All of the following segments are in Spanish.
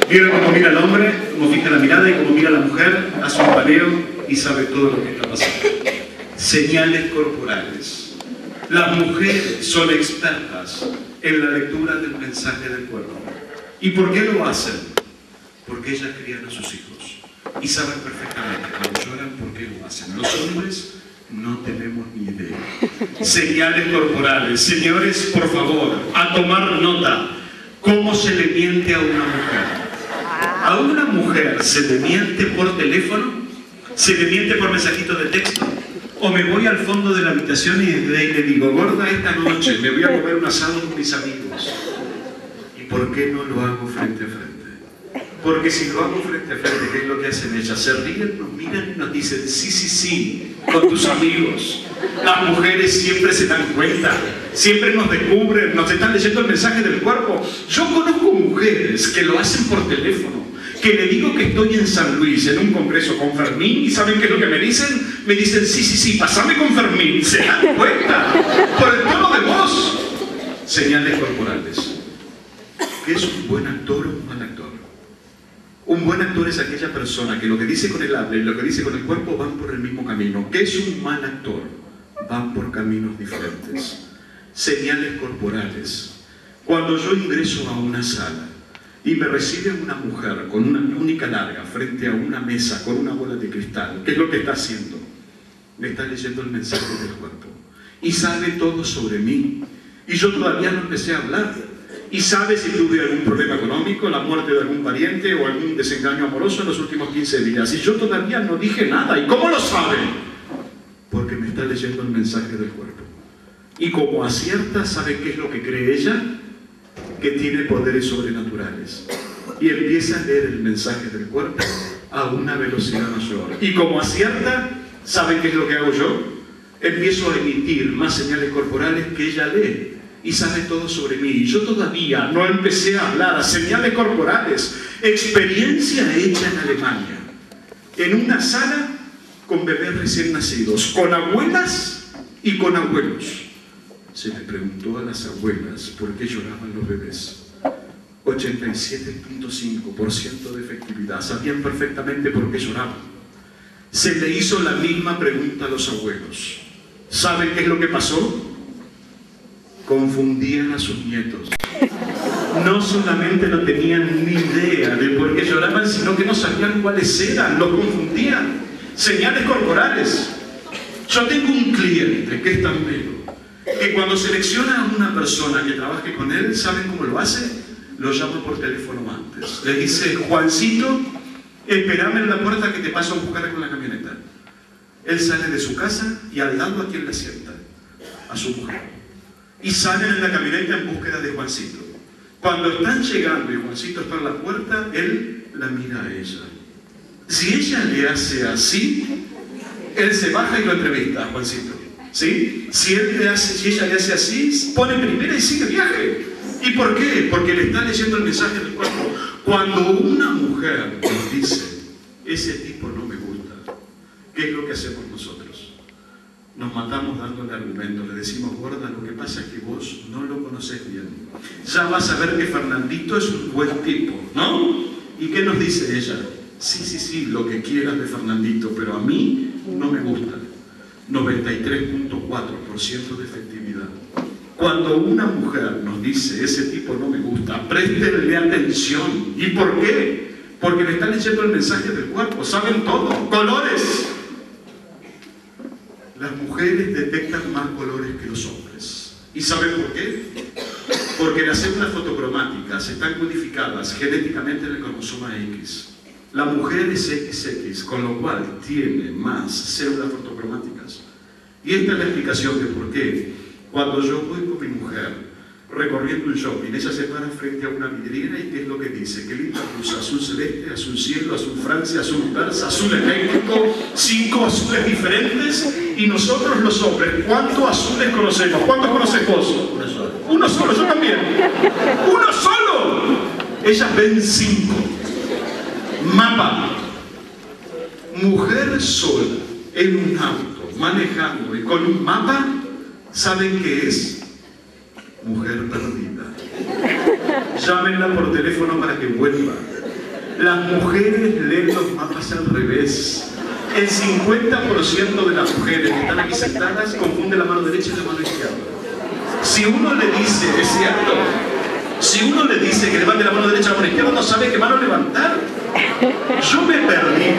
Mira cómo mira el hombre, cómo fija la mirada y cómo mira la mujer, hace un paneo y sabe todo lo que está pasando. Señales corporales. Las mujeres son expertas en la lectura del mensaje del cuerpo. ¿Y por qué lo hacen? Porque ellas crían a sus hijos y saben perfectamente cuando lloran por qué lo hacen. Los hombres no tenemos ni idea. Señales corporales. Señores, por favor, a tomar nota. ¿Cómo se le miente a una mujer? A una mujer se le miente por teléfono, se le miente por mensajito de texto, o me voy al fondo de la habitación y le digo, gorda, esta noche me voy a comer un asado con mis amigos. ¿Y por qué no lo hago frente a frente? Porque si lo hago frente a frente, ¿qué es lo que hacen ellas? Se ríen, nos miran y nos dicen, sí, sí, sí, con tus amigos. Las mujeres siempre se dan cuenta, siempre nos descubren, nos están leyendo el mensaje del cuerpo. Yo conozco mujeres que lo hacen por teléfono, que le digo que estoy en San Luis, en un congreso con Fermín, y ¿saben qué es lo que me dicen? Me dicen, sí, sí, sí, pasame con Fermín. ¿Se dan cuenta? Por el tono de voz. Señales corporales. ¿Qué es un buen actor o un mal actor? Un buen actor es aquella persona que lo que dice con el habla y lo que dice con el cuerpo van por el mismo camino. ¿Qué es un mal actor? Van por caminos diferentes. Señales corporales. Cuando yo ingreso a una sala y me recibe una mujer con una túnica larga frente a una mesa con una bola de cristal, ¿qué es lo que está haciendo? Me está leyendo el mensaje del cuerpo y sabe todo sobre mí, y yo todavía no empecé a hablar, y sabe si tuve algún problema económico, la muerte de algún pariente o algún desengaño amoroso en los últimos 15 días, y yo todavía no dije nada. ¿Y cómo lo sabe? Porque me está leyendo el mensaje del cuerpo, y como acierta, ¿sabe qué es lo que cree ella? Que tiene poderes sobrenaturales, y empieza a leer el mensaje del cuerpo a una velocidad mayor, y como acierta, ¿saben qué es lo que hago yo? Empiezo a emitir más señales corporales que ella lee y sabe todo sobre mí, y yo todavía no empecé a hablar. A señales corporales. Experiencia hecha en Alemania, en una sala con bebés recién nacidos, con abuelas y con abuelos. Se le preguntó a las abuelas por qué lloraban los bebés. 87.5% de efectividad. Sabían perfectamente por qué lloraban. Se le hizo la misma pregunta a los abuelos. ¿Saben qué es lo que pasó? Confundían a sus nietos. No solamente no tenían ni idea de por qué lloraban, sino que no sabían cuáles eran. Los confundían. Señales corporales. Yo tengo un cliente que es tan bello, que cuando selecciona a una persona que trabaje con él, ¿saben cómo lo hace? Lo llama por teléfono antes. Le dice, Juancito, espérame en la puerta que te paso a buscar con la camioneta. Él sale de su casa y al lado a quien le sienta, a su mujer. Y salen en la camioneta en búsqueda de Juancito. Cuando están llegando y Juancito está en la puerta, él la mira a ella. Si ella le hace así, él se baja y lo entrevista a Juancito. ¿Sí? Si ella le hace así, pone primera y sigue viaje. ¿Y por qué? Porque le está leyendo el mensaje del cuerpo. Cuando una mujer nos dice, ese tipo no me gusta, ¿qué es lo que hacemos nosotros? Nos matamos dándole argumentos, le decimos, gorda, lo que pasa es que vos no lo conocés bien. Ya vas a ver que Fernandito es un buen tipo, ¿no? ¿Y qué nos dice ella? Sí, sí, sí, lo que quieras de Fernandito, pero a mí no me gusta. 93.4% de efectividad. Cuando una mujer nos dice, ese tipo no me gusta, préstenle atención. ¿Y por qué? Porque le están leyendo el mensaje del cuerpo, saben todo. Colores. Las mujeres detectan más colores que los hombres. ¿Y saben por qué? Porque las células fotocromáticas están codificadas genéticamente en el cromosoma X. La mujer es XX, con lo cual tiene más células fotocromáticas. Y esta es la explicación de por qué. Cuando yo voy con mi mujer recorriendo un shopping, ella se para frente a una vidriera y ¿qué es lo que dice? Qué linda blusa, azul celeste, azul cielo, azul Francia, azul persa, azul eléctrico, 5 azules diferentes. Y nosotros los hombres, ¿cuántos azules conocemos? ¿Cuántos conoces vos? Uno solo. Uno solo, yo también. ¡Uno solo! Ellas ven 5. Mapa. Mujer sola en un auto, manejando y con un mapa, ¿saben qué es? Mujer perdida. Llámenla por teléfono para que vuelva. Las mujeres leen los mapas al revés. El 50% de las mujeres que están aquí sentadas confunden la mano derecha y la mano izquierda. Si uno le dice, es cierto, si uno le dice que levante la mano derecha y la mano izquierda, no sabe qué mano levantar. Yo me he perdido.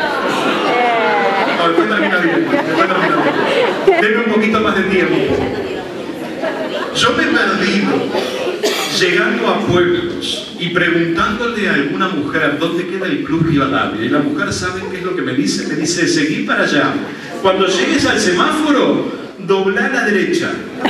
No, después termina bien. Denme un poquito más de tiempo. Yo me he perdido llegando a pueblos y preguntándole a alguna mujer dónde queda el Club Rivadavia. Y la mujer, ¿sabe qué es lo que me dice? Me dice, seguí para allá. Cuando llegues al semáforo, dobla a la derecha.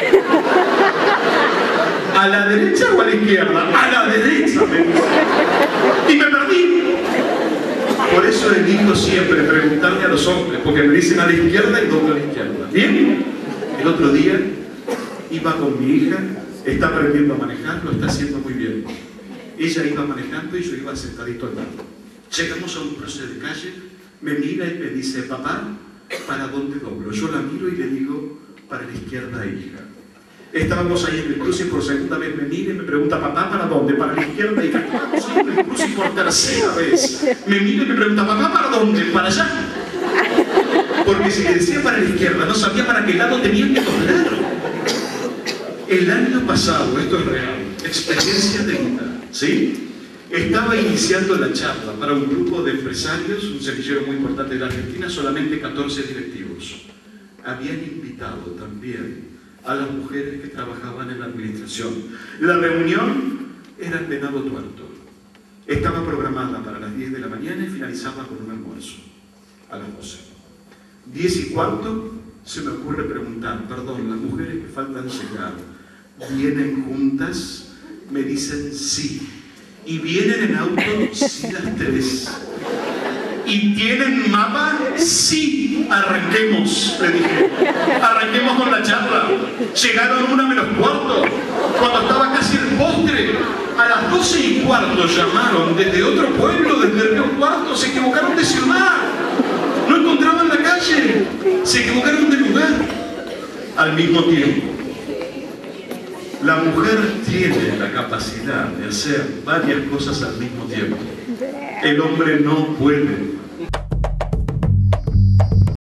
¿A la derecha o a la izquierda? A la derecha, me dice. Y me perdí. Por eso elijo siempre preguntarle a los hombres, porque me dicen a la izquierda y doblo a la izquierda. ¿Bien? El otro día iba con mi hija, está aprendiendo a manejar, lo está haciendo muy bien. Ella iba manejando y yo iba sentadito al lado. Llegamos a un cruce de calle, me mira y me dice, papá, ¿para dónde doblo? Yo la miro y le digo, para la izquierda, hija. Estábamos ahí en el cruce y por segunda vez me mira y me pregunta, papá, ¿para dónde? Para la izquierda, hija. Estábamos ahí en el cruce y por tercera vez me mira y me pregunta, papá, ¿para dónde? Para allá. Porque si le decía para la izquierda, no sabía para qué lado tenía que doblar. El año pasado, esto es real, experiencia de vida, ¿sí? Estaba iniciando la charla para un grupo de empresarios, un semillero muy importante de la Argentina, solamente 14 directivos. Habían invitado también a las mujeres que trabajaban en la administración. La reunión era en Venado Tuerto. Estaba programada para las 10 de la mañana y finalizaba con un almuerzo a las 12. 10 y cuarto se me ocurre preguntar, perdón, las mujeres que faltan llegar, ¿vienen juntas? Me dicen sí. ¿Y vienen en auto? Sí, las tres. ¿Y tienen mapa? Sí. Arranquemos, le dije. Arranquemos con la charla. Llegaron 1 menos cuarto, cuando estaba casi el postre. A las 12 y cuarto llamaron desde otro pueblo, desde Río Cuarto. Se equivocaron de ciudad. No encontraban la calle. Se equivocaron de lugar. Al mismo tiempo, la mujer tiene la capacidad de hacer varias cosas al mismo tiempo. El hombre no puede.